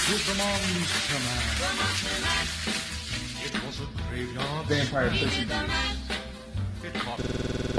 with the Monster Mash. It was a graveyard Vampire smash. Pussy. It caught